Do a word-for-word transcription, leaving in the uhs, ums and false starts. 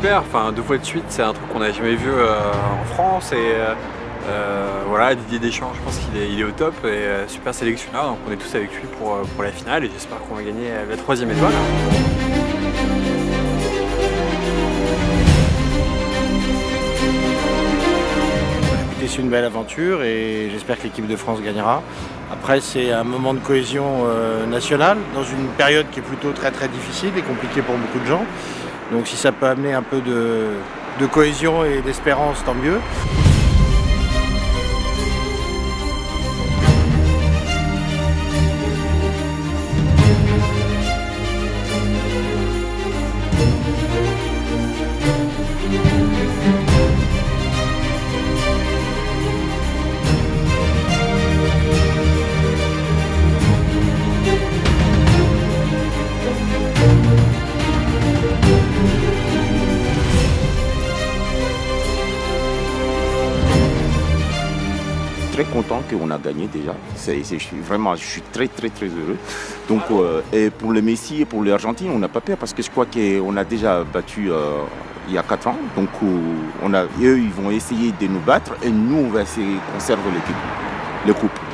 super, enfin deux fois de suite, c'est un truc qu'on n'a jamais vu euh, en France et euh, euh, voilà, Didier Deschamps, je pense qu'il est, il est au top et euh, super sélectionneur, donc on est tous avec lui pour, pour la finale et j'espère qu'on va gagner la troisième étoile. C'est une belle aventure et j'espère que l'équipe de France gagnera. Après, c'est un moment de cohésion euh, nationale dans une période qui est plutôt très très difficile et compliquée pour beaucoup de gens. Donc si ça peut amener un peu de, de cohésion et d'espérance, tant mieux. Très content qu'on a gagné déjà. C'est, c'est, je suis vraiment, je suis très très très heureux. Donc, euh, et pour le Messi et pour l'Argentine, on n'a pas peur parce que je crois qu'on a déjà battu euh, il y a quatre ans. Donc, euh, on a, eux, ils vont essayer de nous battre et nous, on va essayer de conserver l'équipe, le couple.